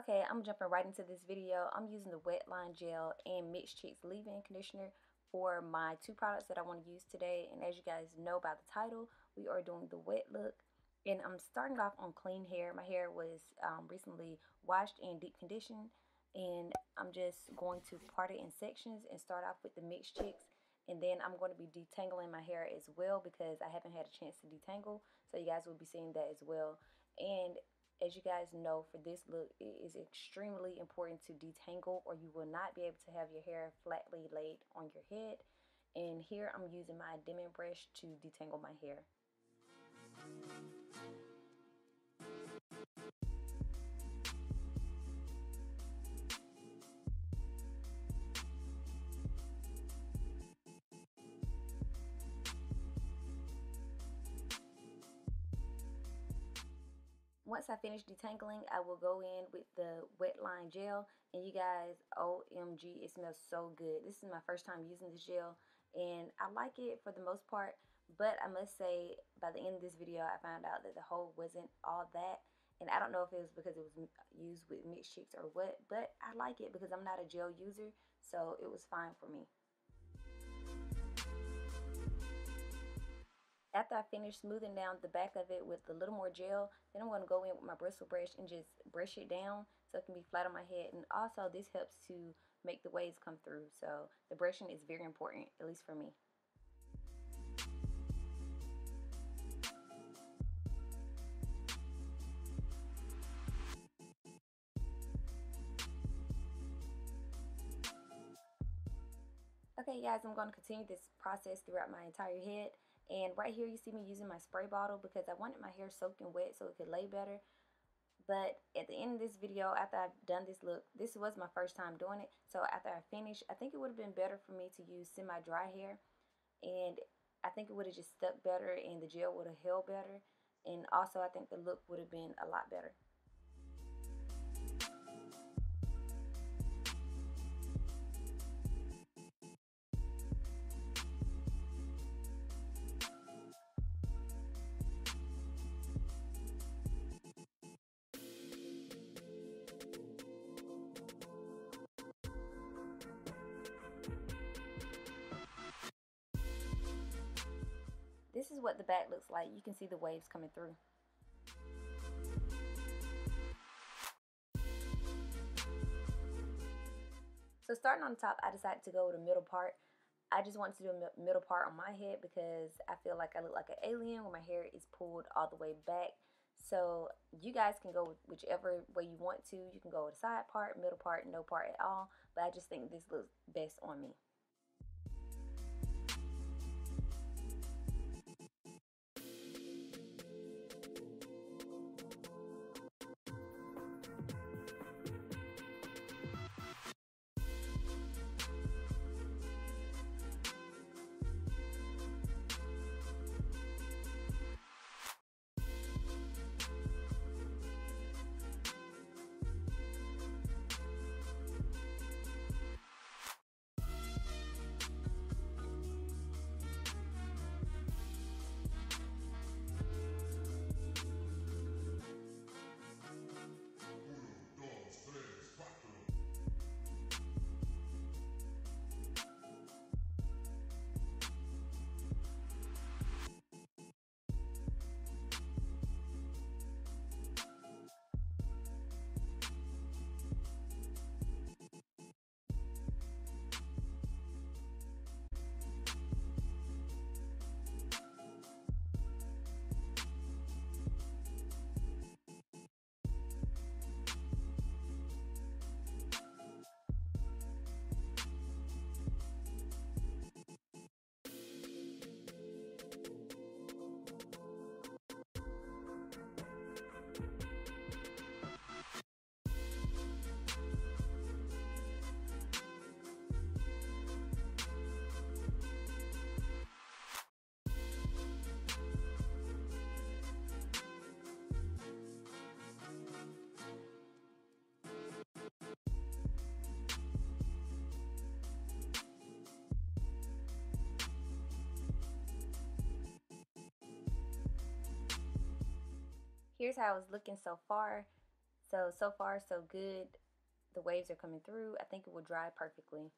Okay, I'm jumping right into this video. I'm using the Wet Line Gel and Mixed Chicks Leave-In Conditioner for my two products that I want to use today. And as you guys know by the title, we are doing the wet look. And I'm starting off on clean hair. My hair was recently washed and deep conditioned. And I'm just going to part it in sections and start off with the Mixed Chicks. And then I'm going to be detangling my hair as well because I haven't had a chance to detangle. So you guys will be seeing that as well. And as you guys know, for this look, it is extremely important to detangle or you will not be able to have your hair flatly laid on your head. And here I'm using my Demon brush to detangle my hair. Once I finish detangling, I will go in with the Wet Line Gel. And you guys, OMG, it smells so good. This is my first time using this gel, and I like it for the most part. But I must say, by the end of this video, I found out that the whole wasn't all that. And I don't know if it was because it was used with Mixed Chicks or what, but I like it because I'm not a gel user, so it was fine for me. After I finish smoothing down the back of it with a little more gel, then I'm going to go in with my bristle brush and just brush it down so it can be flat on my head. And also this helps to make the waves come through. So the brushing is very important, at least for me. Okay guys, I'm going to continue this process throughout my entire head. And right here you see me using my spray bottle because I wanted my hair soaking wet so it could lay better. But at the end of this video, after I've done this look, this was my first time doing it. So after I finish, I think it would have been better for me to use semi-dry hair. And I think it would have just stuck better and the gel would have held better. And also I think the look would have been a lot better. This is what the back looks like. You can see the waves coming through. So starting on the top, I decided to go with the middle part. I just wanted to do a middle part on my head because I feel like I look like an alien when my hair is pulled all the way back. So you guys can go with whichever way you want to. You can go with a side part, middle part, no part at all. But I just think this looks best on me. Here's how it's looking so far. So far so good. The waves are coming through. I think it will dry perfectly.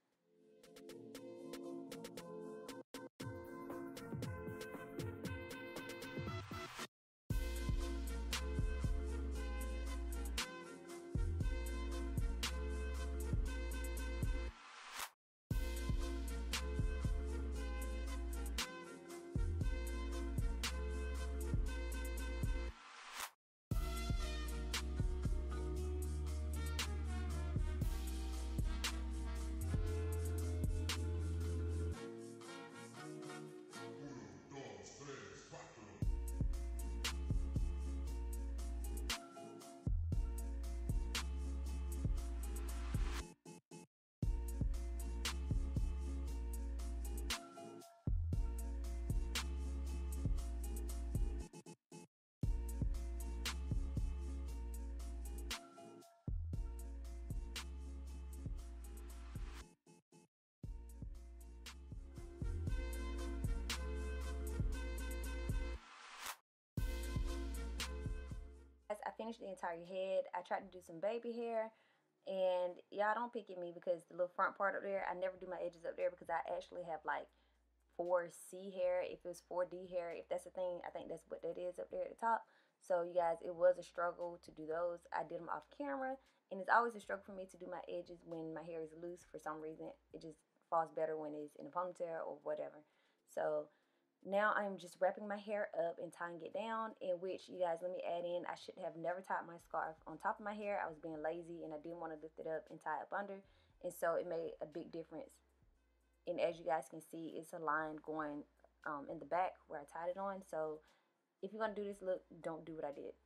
I finished the entire head. I tried to do some baby hair, and y'all don't pick at me because the little front part up there, I never do my edges up there because I actually have like 4C hair. If it was 4D hair, if that's a thing, I think that's what that is up there at the top. So you guys, it was a struggle to do those. I did them off camera, and it's always a struggle for me to do my edges when my hair is loose. For some reason, it just falls better when it's in a ponytail or whatever. So now I'm just wrapping my hair up and tying it down, in which, you guys, let me add in, I should have never tied my scarf on top of my hair. I was being lazy and I didn't want to lift it up and tie it up under, and so it made a big difference. And as you guys can see, it's a line going in the back where I tied it on. So if you're going to do this look, don't do what I did.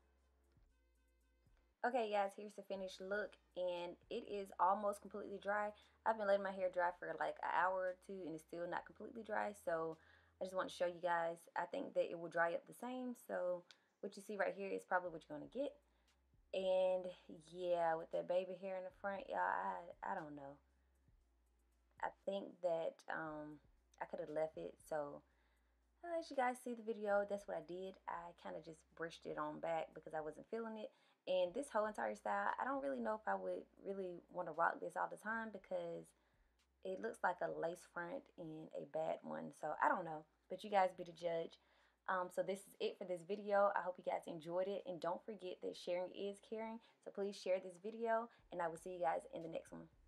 Okay, guys, here's the finished look, and it is almost completely dry. I've been letting my hair dry for like an hour or two, and it's still not completely dry, so I just want to show you guys. I think that it will dry up the same, so what you see right here is probably what you're going to get. And yeah, with that baby hair in the front, y'all, I don't know. I think that I could have left it, so as you guys see the video, that's what I did. I kind of just brushed it on back because I wasn't feeling it. And this whole entire style, I don't really know if I would really want to rock this all the time because it looks like a lace front and a bad one. So I don't know, but you guys be the judge. So this is it for this video. I hope you guys enjoyed it. And don't forget that sharing is caring. So please share this video, and I will see you guys in the next one.